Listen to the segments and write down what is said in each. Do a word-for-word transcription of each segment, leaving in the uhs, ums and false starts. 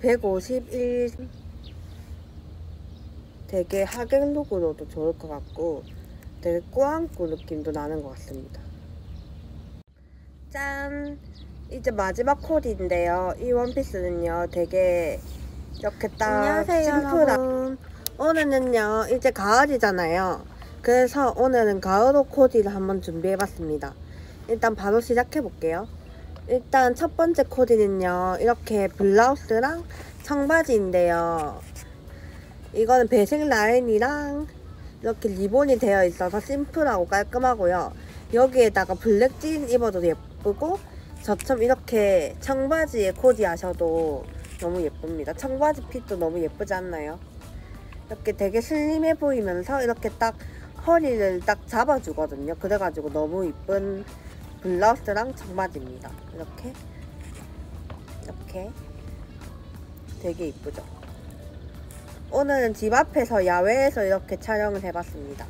백오십일 되게 하객룩으로도 좋을 것 같고 되게 꾸안꾸 느낌도 나는 것 같습니다. 짠! 이제 마지막 코디인데요. 이 원피스는요 되게 이렇게 딱 안녕하세요, 심플한 여러분. 오늘은요 이제 가을이잖아요. 그래서 오늘은 가을옷 코디를 한번 준비해봤습니다. 일단 바로 시작해볼게요. 일단 첫 번째 코디는요 이렇게 블라우스랑 청바지인데요. 이거는 배색 라인이랑 이렇게 리본이 되어 있어서 심플하고 깔끔하고요. 여기에다가 블랙 진 입어도 예쁘고 저처럼 이렇게 청바지에 코디 하셔도 너무 예쁩니다. 청바지 핏도 너무 예쁘지 않나요? 이렇게 되게 슬림해 보이면서 이렇게 딱 허리를 딱 잡아주거든요. 그래가지고 너무 이쁜 블라우스랑 청바지입니다. 이렇게 이렇게 되게 이쁘죠? 오늘은 집 앞에서 야외에서 이렇게 촬영을 해봤습니다.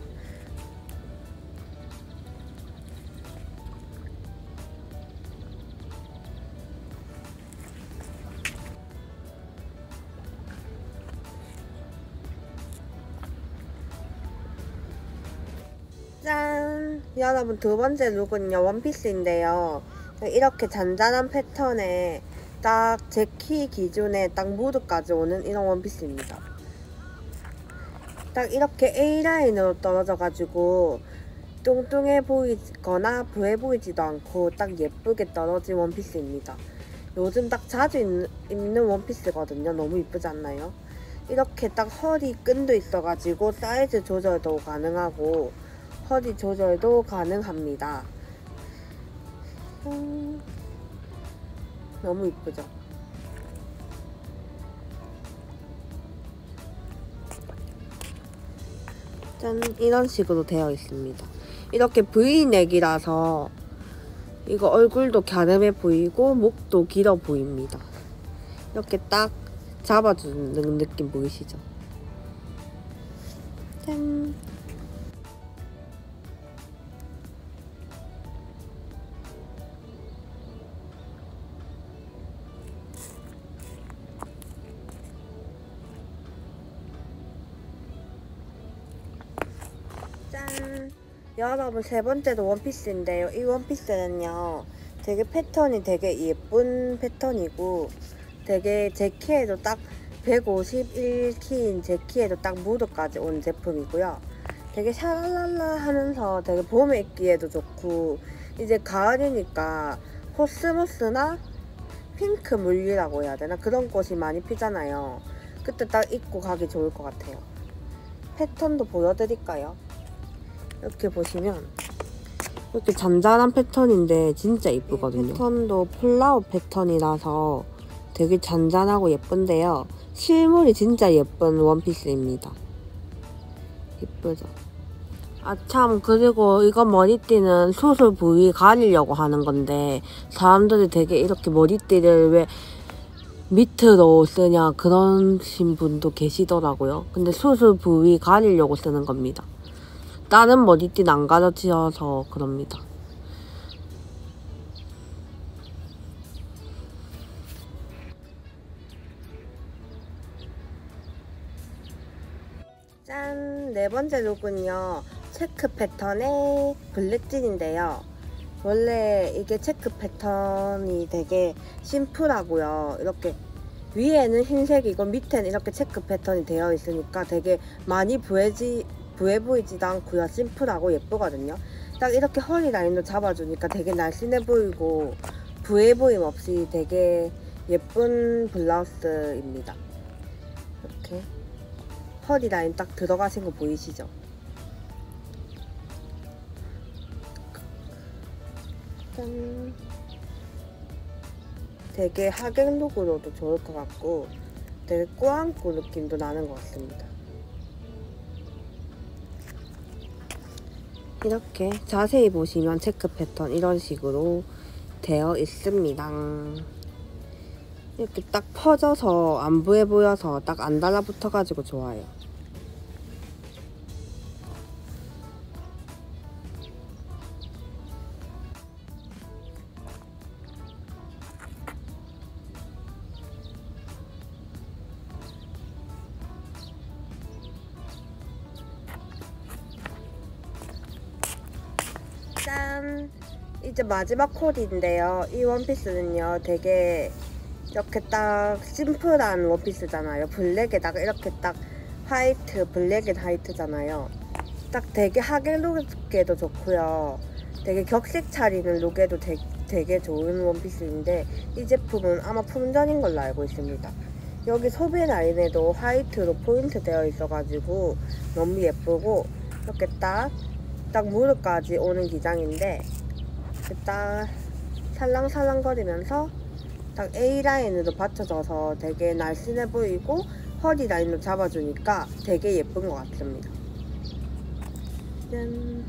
짠! 여러분, 두 번째 룩은요 원피스인데요. 이렇게 잔잔한 패턴에 딱 제 키 기준에 딱 무드까지 오는 이런 원피스입니다. 딱 이렇게 A라인으로 떨어져가지고 뚱뚱해 보이거나 부해 보이지도 않고 딱 예쁘게 떨어진 원피스입니다. 요즘 딱 자주 입는 원피스거든요. 너무 이쁘지 않나요? 이렇게 딱 허리 끈도 있어가지고 사이즈 조절도 가능하고 허리 조절도 가능합니다. 음, 너무 이쁘죠? 짠! 이런 식으로 되어 있습니다. 이렇게 브이넥이라서 이거 얼굴도 갸름해 보이고 목도 길어 보입니다. 이렇게 딱 잡아주는 느낌 보이시죠? 짠! 짠! 여러분, 세 번째도 원피스인데요. 이 원피스는요 되게 패턴이 되게 예쁜 패턴이고 되게 제 키에도 딱 백오십일 키인 제 키에도 딱 무드까지 온 제품이고요. 되게 샤랄랄라 하면서 되게 봄에 입기에도 좋고 이제 가을이니까 코스모스나 핑크 물리라고 해야 되나? 그런 꽃이 많이 피잖아요. 그때 딱 입고 가기 좋을 것 같아요. 패턴도 보여드릴까요? 이렇게 보시면 이렇게 잔잔한 패턴인데 진짜 이쁘거든요. 패턴도 플라워 패턴이라서 되게 잔잔하고 예쁜데요. 실물이 진짜 예쁜 원피스입니다. 예쁘죠? 아 참, 그리고 이거 머리띠는 수술 부위 가리려고 하는 건데 사람들이 되게 이렇게 머리띠를 왜 밑으로 쓰냐 그러신 분도 계시더라고요. 근데 수술 부위 가리려고 쓰는 겁니다. 다른 머리띠는 안 가려져서 그럽니다. 짠! 네 번째 룩은요 체크 패턴의 블랙진인데요. 원래 이게 체크 패턴이 되게 심플하고요. 이렇게 위에는 흰색이고 밑에는 이렇게 체크 패턴이 되어 있으니까 되게 많이 부해지, 부해 보이지도 않고요. 심플하고 예쁘거든요. 딱 이렇게 허리 라인도 잡아주니까 되게 날씬해 보이고 부해 보임 없이 되게 예쁜 블라우스입니다. 이렇게 허리 라인 딱 들어가신 거 보이시죠? 짠! 되게 하객룩으로도 좋을 것 같고 되게 꾸안꾸 느낌도 나는 것 같습니다. 이렇게 자세히 보시면 체크 패턴 이런 식으로 되어 있습니다. 이렇게 딱 퍼져서 안 부해 보여서 딱 안 달라붙어 가지고 좋아요. 짠! 이제 마지막 코디인데요. 이 원피스는요, 되게 이렇게 딱 심플한 원피스잖아요. 블랙에다가 이렇게 딱 화이트, 블랙 앤 화이트잖아요. 딱 되게 하객 룩에도 좋고요. 되게 격식 차리는 룩에도 되게, 되게 좋은 원피스인데, 이 제품은 아마 품절인 걸로 알고 있습니다. 여기 소매 라인에도 화이트로 포인트 되어 있어가지고 너무 예쁘고, 이렇게 딱, 딱 무릎까지 오는 기장인데, 딱 살랑살랑거리면서 딱 A라인으로 받쳐져서 되게 날씬해 보이고 허리 라인도 잡아주니까 되게 예쁜 것 같습니다. 짠.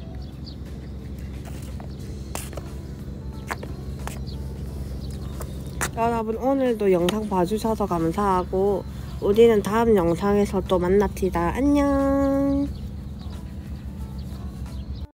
여러분, 오늘도 영상 봐주셔서 감사하고 우리는 다음 영상에서 또 만납시다. 안녕.